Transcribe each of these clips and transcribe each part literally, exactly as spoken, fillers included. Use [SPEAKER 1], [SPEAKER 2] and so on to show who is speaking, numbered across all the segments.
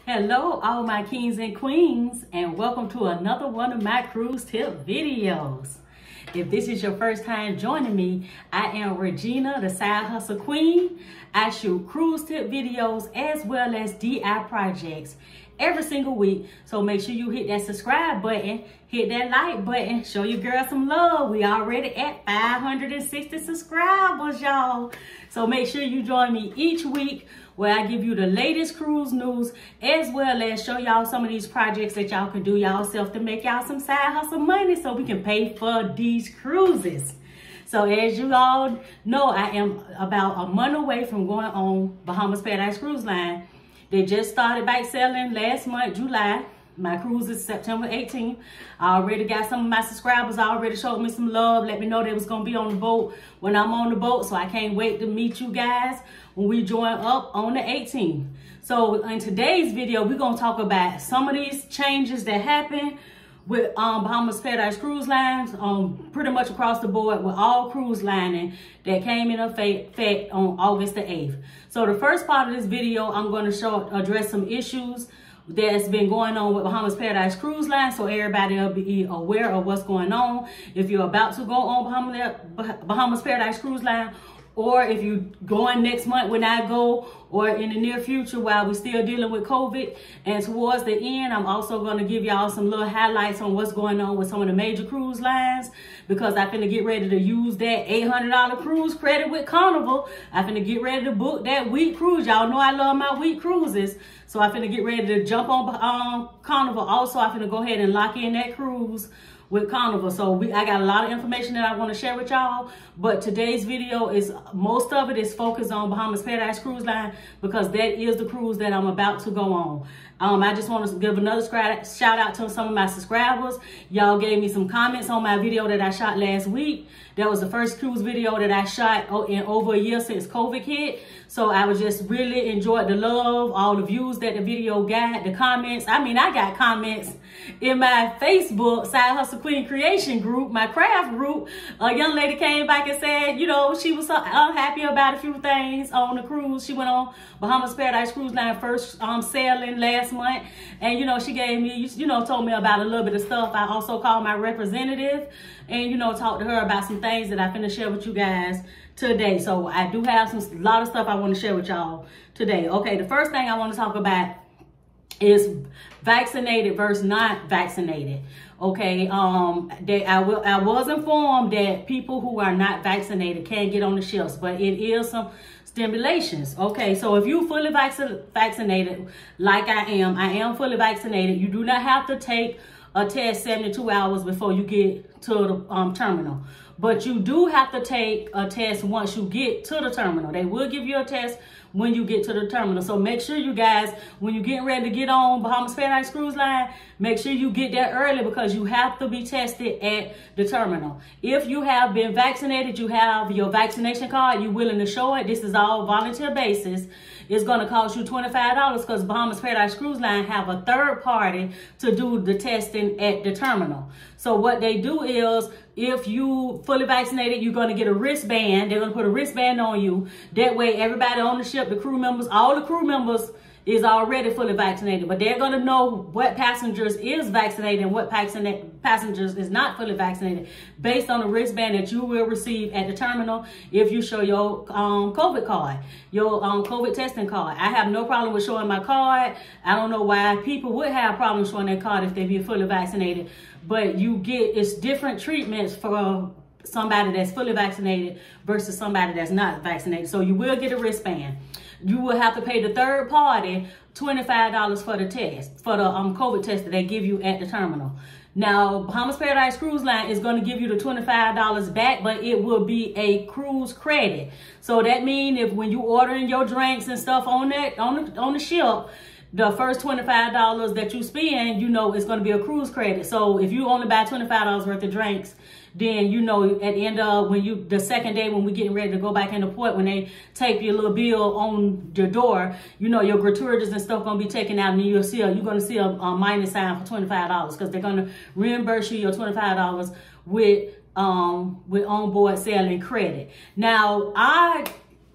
[SPEAKER 1] Hello, all my kings and queens, and welcome to another one of my cruise tip videos. If this is your first time joining me, I am Regina, the Side Hustle Queen. I shoot cruise tip videos as well as D I Y projects every single week. So make sure you hit that subscribe button, hit that like button, show your girl some love. We already at five hundred sixty subscribers, y'all. So make sure you join me each week where I give you the latest cruise news as well as show y'all some of these projects that y'all can do y'all self to make y'all some side hustle money so we can pay for these cruises. So as you all know, I am about a month away from going on Bahamas Paradise Cruise Line. They just started back selling last month, July. My cruise is September eighteenth. I already got some of my subscribers already showed me some love. Let me know they was going to be on the boat when I'm on the boat. So I can't wait to meet you guys when we join up on the eighteenth. So in today's video, we're going to talk about some of these changes that happened with um, Bahamas Paradise Cruise Lines, um, pretty much across the board with all cruise lining that came in effect on August the eighth. So the first part of this video, I'm going to show address some issues that's been going on with Bahamas Paradise Cruise Line, so everybody will be aware of what's going on. If you're about to go on Bahamas, Bahamas Paradise Cruise Line, or if you're going next month when I go, or in the near future while we're still dealing with COVID. And towards the end, I'm also going to give y'all some little highlights on what's going on with some of the major cruise lines, because I'm finna get ready to use that eight hundred dollar cruise credit with Carnival. I'm finna get ready to book that week cruise. Y'all know I love my week cruises. So I'm finna get ready to jump on um, Carnival. Also, I'm finna go ahead and lock in that cruise with Carnival. So we, I got a lot of information that I want to share with y'all, but today's video is, most of it is focused on Bahamas Paradise Cruise Line because that is the cruise that I'm about to go on. Um, I just want to give another shout out to some of my subscribers. Y'all gave me some comments on my video that I shot last week. That was the first cruise video that I shot in over a year since COVID hit. So I was just really enjoyed the love, all the views that the video got, the comments. I mean, I got comments in my Facebook Side Hustle Queen Creation group, my craft group. A young lady came back and said, you know, she was so unhappy about a few things on the cruise. She went on Bahamas Paradise Cruise Line first um, sailing last month. And, you know, she gave me, you know, told me about a little bit of stuff. I also called my representative and, you know, talked to her about some things that I'm finna share with you guys today. So I do have some a lot of stuff I want to share with y'all today. Okay, the first thing I want to talk about is vaccinated versus not vaccinated. Okay, um, they, I will. I was informed that people who are not vaccinated can't get on the ships, but it is some stimulations. Okay, so if you fully vac vaccinated, like I am, I am fully vaccinated. You do not have to take a test seventy-two hours before you get to the um, terminal. But you do have to take a test once you get to the terminal. They will give you a test when you get to the terminal. So make sure you guys, when you're getting ready to get on Bahamas Paradise Cruise Line, make sure you get there early because you have to be tested at the terminal. If you have been vaccinated, you have your vaccination card, you're willing to show it. This is all volunteer basis. It's going to cost you twenty-five dollars because Bahamas Paradise Cruise Line have a third party to do the testing at the terminal. So what they do is, if you fully vaccinated, you're going to get a wristband. They're going to put a wristband on you. That way, everybody on the ship, the crew members, all the crew members is already fully vaccinated. But they're going to know what passengers is vaccinated and what passengers is not fully vaccinated based on the wristband that you will receive at the terminal if you show your um, COVID card, your um, COVID testing card. I have no problem with showing my card. I don't know why people would have problems showing their card if they be fully vaccinated. But you get, it's different treatments for somebody that's fully vaccinated versus somebody that's not vaccinated. So you will get a wristband. You will have to pay the third party twenty-five dollars for the test, for the um, COVID test that they give you at the terminal. Now, Bahamas Paradise Cruise Line is going to give you the twenty-five dollars back, but it will be a cruise credit. So that means if when you ordering your drinks and stuff on that on the, on the ship, the first twenty-five dollars that you spend, you know, it's going to be a cruise credit. So if you only buy twenty-five dollars worth of drinks, then, you know, at the end of when you, the second day when we're getting ready to go back into port, when they tape your little bill on your door, you know, your gratuities and stuff going to be taken out, and you'll see a, you're going to see a, a minus sign for twenty-five dollars because they're going to reimburse you your twenty-five dollars with, um, with onboard sailing credit. Now, I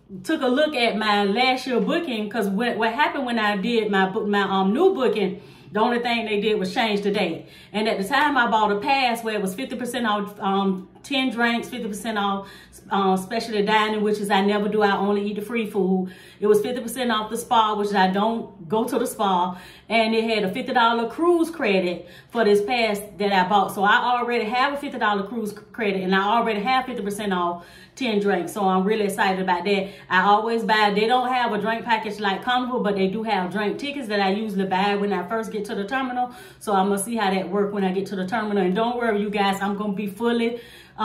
[SPEAKER 1] took a look at my last year booking, because what, what happened when I did my my um new booking, the only thing they did was change the date. And at the time I bought a pass where it was fifty percent off um, ten drinks, fifty percent off um, specialty dining, which is I never do. I only eat the free food. It was fifty percent off the spa, which I don't go to the spa. And it had a fifty dollar cruise credit for this pass that I bought. So I already have a fifty dollar cruise credit, and I already have fifty percent off ten drinks. So I'm really excited about that. I always buy, they don't have a drink package like Carnival, but they do have drink tickets that I usually buy when I first get to the terminal. So I'm gonna see how that works when I get to the terminal. And don't worry, you guys, I'm gonna be fully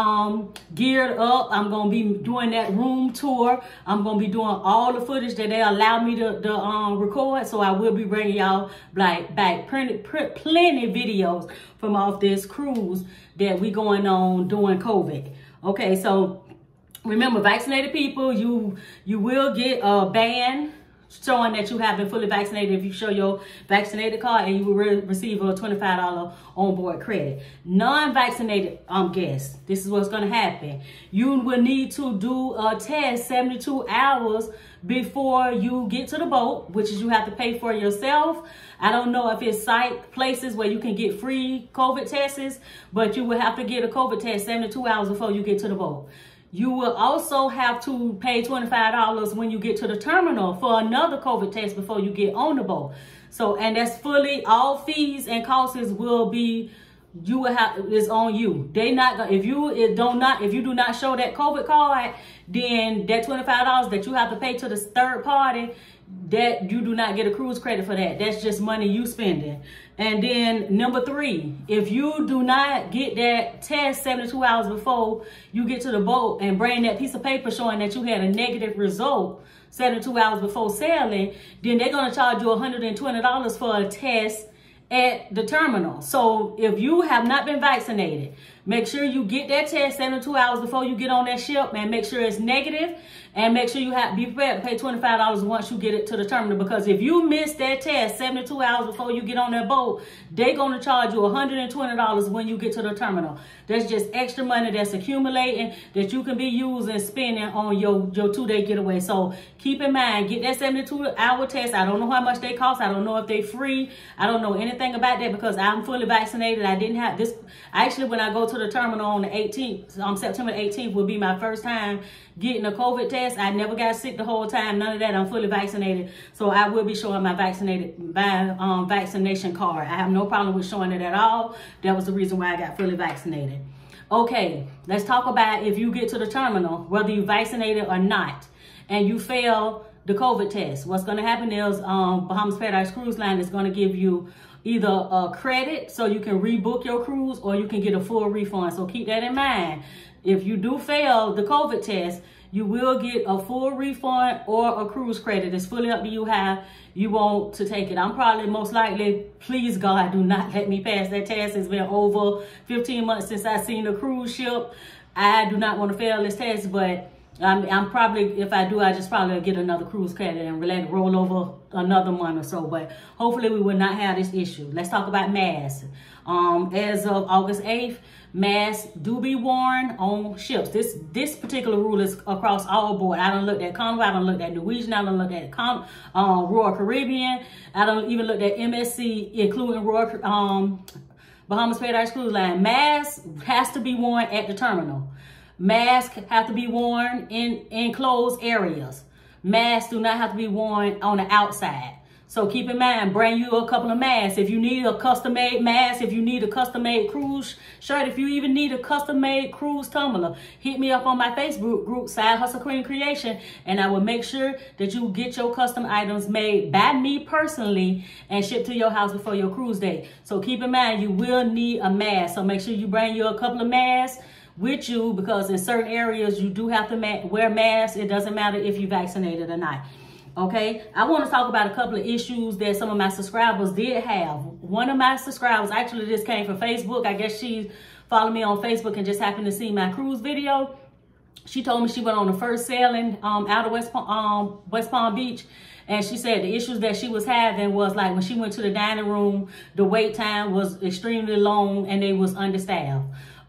[SPEAKER 1] um geared up. I'm gonna be doing that room tour. I'm gonna be doing all the footage that they allow me to, to um record. So I will be bringing y'all like back plenty, plenty videos from off this cruise that we going on during COVID. Okay, so remember, vaccinated people, you you will get a ban showing that you have been fully vaccinated if you show your vaccinated card, and you will re receive a twenty-five dollar onboard credit. Non-vaccinated um guests, this is what's going to happen. You will need to do a test seventy-two hours before you get to the boat, which is you have to pay for yourself. I don't know if it's site places where you can get free COVID tests, but you will have to get a COVID test seventy-two hours before you get to the boat. You will also have to pay twenty-five dollars when you get to the terminal for another COVID test before you get on the boat. So, and that's fully, all fees and costs will be, you will have, is on you. They not, if you it don't not, if you do not show that COVID card, then that twenty-five dollars that you have to pay to the third party, that you do not get a cruise credit for that. That's just money you spending. And then number three, if you do not get that test seventy-two hours before you get to the boat and bring that piece of paper showing that you had a negative result seventy-two hours before sailing, then they're going to charge you one hundred twenty dollars for a test at the terminal. So if you have not been vaccinated, make sure you get that test seventy-two hours before you get on that ship, and make sure it's negative, and make sure you have be prepared to pay twenty-five dollars once you get it to the terminal. Because if you miss that test seventy-two hours before you get on that boat, they're going to charge you one hundred twenty dollars when you get to the terminal. That's just extra money that's accumulating that you can be using, spending on your, your two-day getaway. So keep in mind, get that seventy-two hour test. I don't know how much they cost. I don't know if they're free. I don't know anything about that because I'm fully vaccinated. I didn't have this. Actually, when I go to the terminal on the eighteenth, um, September eighteenth will be my first time getting a COVID test. I never got sick the whole time. None of that. I'm fully vaccinated. So I will be showing my vaccinated by, um, vaccination card. I have no problem with showing it at all. That was the reason why I got fully vaccinated. Okay, let's talk about if you get to the terminal, whether you vaccinated or not, and you fail the COVID test. What's going to happen is um, Bahamas Paradise Cruise Line is going to give you either a credit so you can rebook your cruise, or you can get a full refund. So keep that in mind. If you do fail the COVID test, you will get a full refund or a cruise credit. It's fully up to you how you want to take it. I'm probably most likely, please God, do not let me pass that test. It's been over fifteen months since I've seen a cruise ship. I do not want to fail this test, but I'm, I'm probably, if I do, I just probably get another cruise credit and let it roll over another month or so. But hopefully we will not have this issue. Let's talk about masks. Um, as of August eighth, masks do be worn on ships. This this particular rule is across all board. I don't look at Carnival, I don't look at Norwegian, I don't look at Con um, Royal Caribbean, I don't even look at M S C, including Royal um, Bahamas Paradise Cruise Line. Masks has to be worn at the terminal. Masks have to be worn in enclosed areas. Masks do not have to be worn on the outside. So keep in mind, bring you a couple of masks. If you need a custom-made mask, if you need a custom-made cruise shirt, if you even need a custom-made cruise tumbler, hit me up on my Facebook group, Side Hustle Queen Creation, and I will make sure that you get your custom items made by me personally and shipped to your house before your cruise day. So keep in mind, you will need a mask. So make sure you bring you a couple of masks with you, because in certain areas you do have to ma wear masks. It doesn't matter if you're vaccinated or not. Okay, I want to talk about a couple of issues that some of my subscribers did have. One of my subscribers, actually this came from Facebook. I guess she followed me on Facebook and just happened to see my cruise video. She told me she went on the first sailing um, out of West, um, West Palm Beach. And she said the issues that she was having was like when she went to the dining room, the wait time was extremely long and they was understaffed.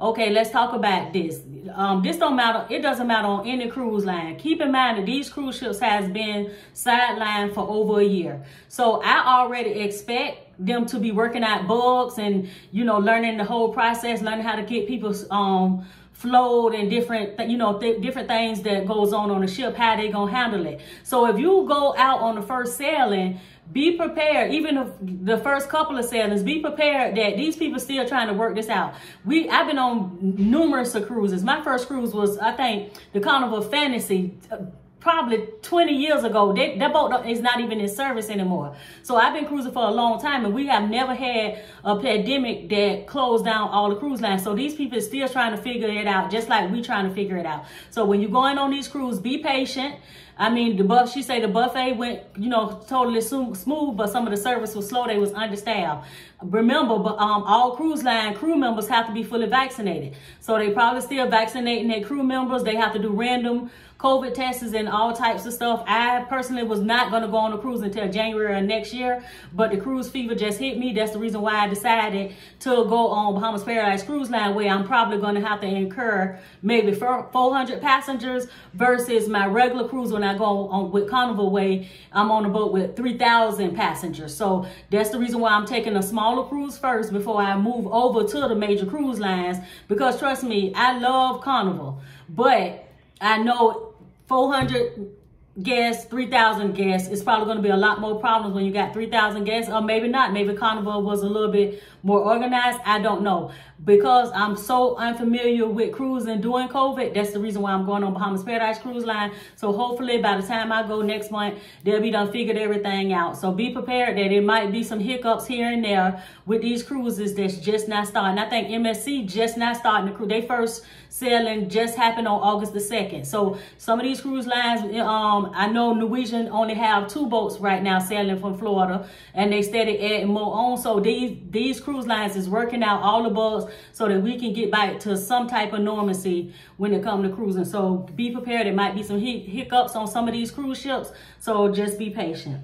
[SPEAKER 1] Okay, let's talk about this. Um, this don't matter. It doesn't matter on any cruise line. Keep in mind that these cruise ships has been sidelined for over a year. So I already expect them to be working out bugs and, you know, learning the whole process, learning how to get people um, flowed and different, you know, th different things that goes on on the ship, how they gonna handle it. So if you go out on the first sailing, be prepared. Even if the first couple of sailings, be prepared that these people still trying to work this out. We, I've been on numerous of cruises. My first cruise was, I think, the Carnival Fantasy, uh, probably twenty years ago. They, that boat is not even in service anymore. So I've been cruising for a long time, and we have never had a pandemic that closed down all the cruise lines. So these people are still trying to figure it out, just like we trying to figure it out. So when you're going on these cruises, be patient. I mean, the buff, she say the buffet went, you know, totally smooth, but some of the service was slow. They was understaffed. Remember, but um, all cruise line crew members have to be fully vaccinated. So they probably still vaccinating their crew members. They have to do random COVID tests and all types of stuff. I personally was not going to go on a cruise until January of next year, but the cruise fever just hit me. That's the reason why I decided to go on Bahamas Paradise Cruise Line, where I'm probably going to have to incur maybe four hundred passengers versus my regular cruise when I go on with Carnival Way. I'm on a boat with three thousand passengers. So that's the reason why I'm taking a smaller cruise first before I move over to the major cruise lines, because trust me, I love Carnival, but I know four hundred guests, three thousand guests, it's probably going to be a lot more problems when you got three thousand guests, or maybe not. Maybe Carnival was a little bit more organized. I don't know. Because I'm so unfamiliar with cruising during COVID, that's the reason why I'm going on Bahamas Paradise Cruise Line. So hopefully by the time I go next month, they'll be done figured everything out. So be prepared that there might be some hiccups here and there with these cruises that's just not starting. I think M S C just not starting the cruise. They first sailing just happened on August the second. So some of these cruise lines, um, I know Norwegian only have two boats right now sailing from Florida, and they steady adding more on. So these, these cruise lines is working out all the bugs so that we can get back to some type of normalcy when it comes to cruising. So be prepared. There might be some hiccups on some of these cruise ships, so just be patient.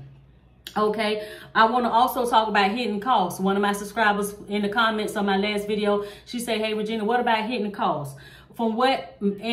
[SPEAKER 1] Okay, I want to also talk about hidden costs. One of my subscribers in the comments on my last video, she said, hey Regina, what about hidden costs? From what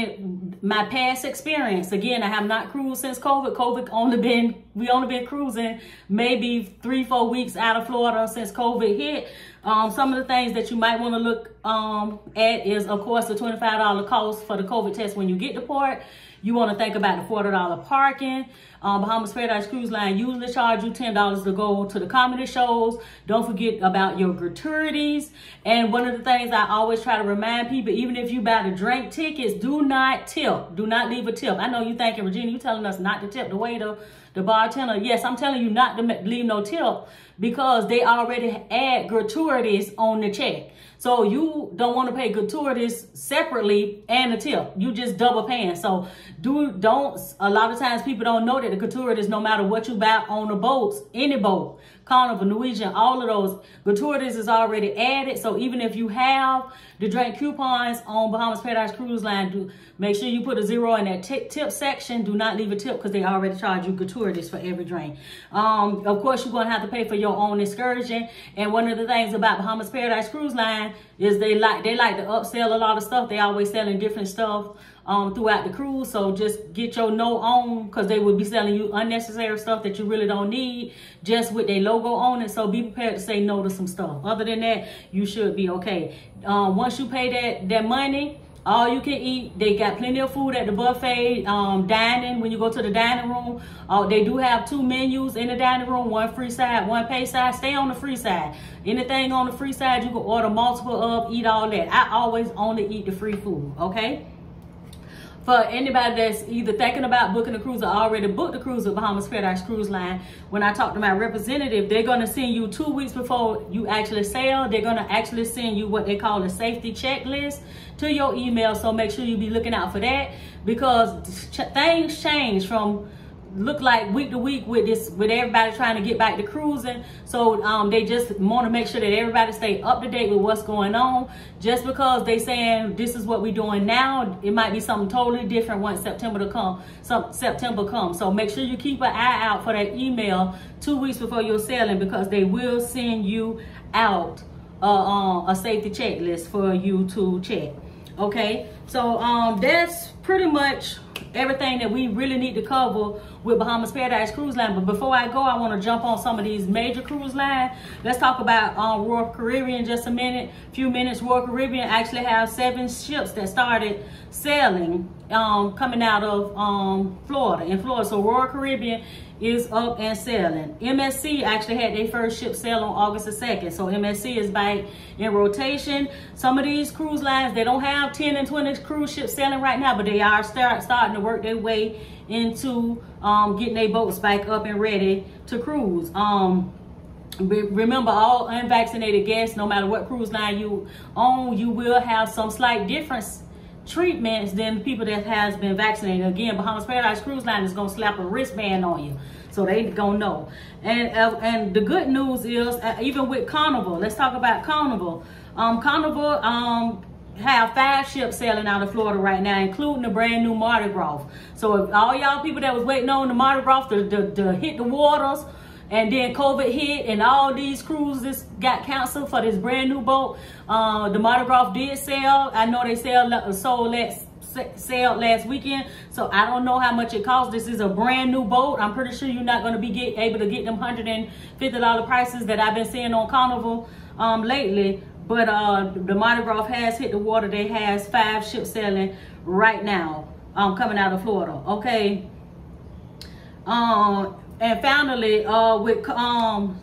[SPEAKER 1] in my past experience, again, I have not cruised since COVID. COVID only been, we only been cruising maybe three, four weeks out of Florida since COVID hit. Um, some of the things that you might want to look um, at is, of course, the twenty-five dollar cost for the COVID test when you get to port. You want to think about the forty dollar parking. Um, Bahamas Paradise Cruise Line usually charge you ten dollars to go to the comedy shows. Don't forget about your gratuities. And one of the things I always try to remind people, even if you buy the drink tickets, do not tip. Do not leave a tip. I know you thinking, Regina, you telling us not to tip the waiter, the bartender. Yes, I'm telling you not to leave no tip, because they already add gratuities on the check. So you don't want to pay gratuities separately and a tip. You just double paying. So do don't a lot of times people don't know that the gratuities, no matter what you buy on the boats, any boat, Carnival, Norwegian, all of those gratuities is already added. So even if you have the drink coupons on Bahamas Paradise Cruise Line, do make sure you put a zero in that tip section. Do not leave a tip, because they already charge you gratuities for every drink. Um, of course, you're going to have to pay for your own excursion. And one of the things about Bahamas Paradise Cruise Line is they like they like to upsell a lot of stuff. They always selling different stuff um, throughout the cruise. So just get your no on, because they will be selling you unnecessary stuff that you really don't need just with their logo on it. So be prepared to say no to some stuff. Other than that, you should be okay. Um, once you pay that, that money, all you can eat. They got plenty of food at the buffet, um, dining. When you go to the dining room, uh, they do have two menus in the dining room, one free side, one pay side. Stay on the free side. Anything on the free side, you can order multiple of, eat all that. I always only eat the free food, okay? For anybody that's either thinking about booking a cruise or already booked a cruise with Bahamas Paradise Cruise Line, when I talk to my representative, they're going to send you two weeks before you actually sail. They're going to actually send you what they call a safety checklist to your email. So make sure you be looking out for that, because ch things change from look like week to week with this, with everybody trying to get back to cruising. So um, they just want to make sure that everybody stay up to date with what's going on. Just because they saying this is what we're doing now, it might be something totally different once September to come. Some September comes. So make sure you keep an eye out for that email two weeks before you're sailing, because they will send you out uh, um, a safety checklist for you to check. Okay, so um, that's pretty much everything that we really need to cover with Bahamas Paradise Cruise Line. But before I go, I want to jump on some of these major cruise lines. Let's talk about um, Royal Caribbean just a minute, few minutes. Royal Caribbean actually have seven ships that started sailing um, coming out of um, Florida, in Florida. So Royal Caribbean is up and sailing. M S C actually had their first ship sail on August the second. So M S C is back in rotation. Some of these cruise lines, they don't have ten and twenty cruise ships sailing right now, but they are start, starting to work their way into um, getting their boats back up and ready to cruise. Um, remember, all unvaccinated guests, no matter what cruise line you own, you will have some slight difference treatments than people that has been vaccinated. Again, Bahamas Paradise Cruise Line is going to slap a wristband on you, so they gonna know. And uh, and the good news is, uh, even with Carnival, let's talk about Carnival. Um, Carnival um, have five ships sailing out of Florida right now, including the brand new Mardi Gras. So if all y'all people that was waiting on the Mardi Gras to, to, to hit the waters, and then COVID hit and all these cruises got canceled for this brand new boat. Uh, the Mardi Gras did sell. I know they sell, sold last, sailed last weekend. So I don't know how much it costs. This is a brand new boat. I'm pretty sure you're not going to be get, able to get them one hundred fifty dollar prices that I've been seeing on Carnival um, lately. But uh, the Mardi Gras has hit the water. They has five ships sailing right now um, coming out of Florida. Okay. Um... And finally, uh, with um,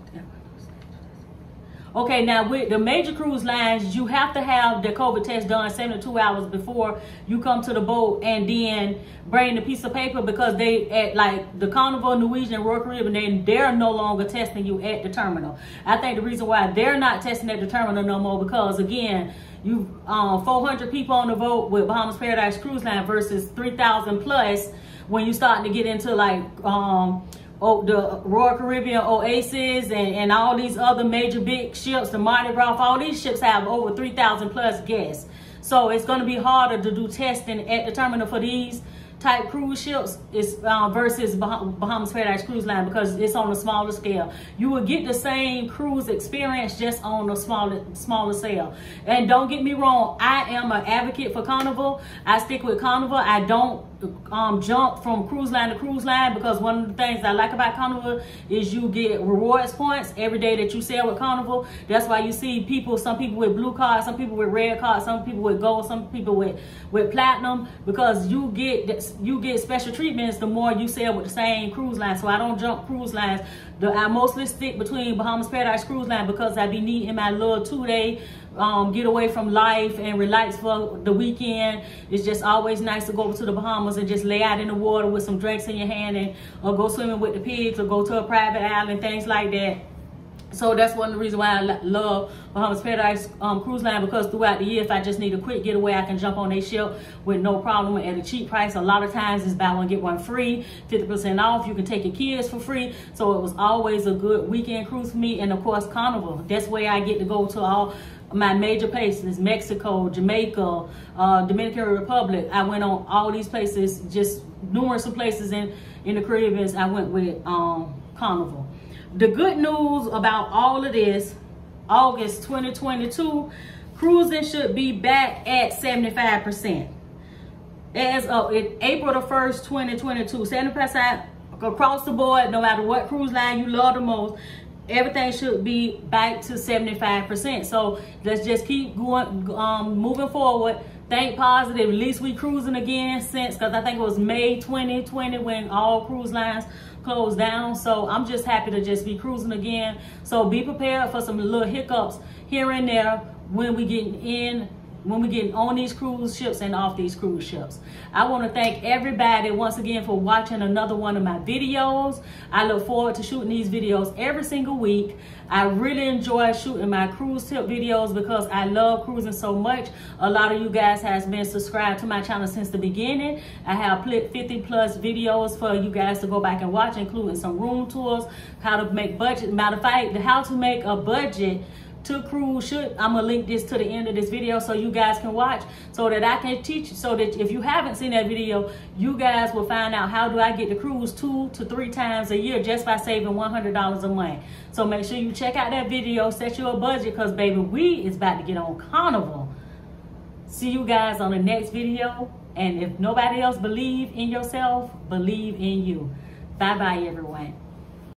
[SPEAKER 1] okay, now with the major cruise lines, you have to have the COVID test done seventy-two hours before you come to the boat, and then bring the piece of paper, because they at like the Carnival, Norwegian, Royal Caribbean, they they're no longer testing you at the terminal. I think the reason why they're not testing at the terminal no more, because again, you um, four hundred people on the boat with Bahamas Paradise Cruise Line versus three thousand plus when you starting to get into like um. Oh, the Royal Caribbean Oasis and, and all these other major big ships, the Mardi Gras, all these ships have over three thousand plus guests. So it's going to be harder to do testing at the terminal for these type cruise ships is uh, versus bah Bahamas Paradise Cruise Line, because it's on a smaller scale. You will get the same cruise experience just on a smaller smaller scale. And don't get me wrong, I am an advocate for Carnival. I stick with Carnival. I don't um, jump from cruise line to cruise line, because one of the things I like about Carnival is you get rewards points every day that you sail with Carnival. That's why you see people, some people with blue cards, some people with red cards, some people with gold, some people with with platinum, because you get you get special treatments the more you sail with the same cruise line. So I don't jump cruise lines. The, I mostly stick between Bahamas Paradise Cruise Line, because I be needing my little two day um, get away from life and relax for the weekend. It's just always nice to go over to the Bahamas and just lay out in the water with some drinks in your hand, and or go swimming with the pigs, or go to a private island, things like that. So that's one of the reasons why I love Bahamas Paradise um, Cruise Line, because throughout the year, if I just need a quick getaway, I can jump on their ship with no problem at a cheap price. A lot of times it's buy one, get one free, fifty percent off. You can take your kids for free. So it was always a good weekend cruise for me. And of course, Carnival. That's where I get to go to all my major places: Mexico, Jamaica, uh, Dominican Republic. I went on all these places, just numerous of places in, in the Caribbean. I went with um, Carnival. The good news about all of this, August twenty twenty-two, cruising should be back at seventy-five percent. As of April the first, twenty twenty-two, seventy percent across the board, no matter what cruise line you love the most, everything should be back to seventy-five percent. So let's just keep going, um, moving forward. Think positive. At least we cruising again since, because I think it was May twenty twenty when all cruise lines closed down. So I'm just happy to just be cruising again. So be prepared for some little hiccups here and there when we get in, when we get on these cruise ships and off these cruise ships. I want to thank everybody once again for watching another one of my videos. I look forward to shooting these videos every single week. I really enjoy shooting my cruise tip videos because I love cruising so much. A lot of you guys has been subscribed to my channel since the beginning. I have fifty plus videos for you guys to go back and watch, including some room tours, how to make budget, matter of fact, how to make a budget to cruise should I'm gonna link this to the end of this video so you guys can watch, so that I can teach you, so that if you haven't seen that video, you guys will find out how do I get to cruise two to three times a year just by saving one hundred dollars a month. So make sure you check out that video, set your budget, because baby, we is about to get on Carnival. See you guys on the next video, and if nobody else believe in yourself, believe in you. Bye bye everyone.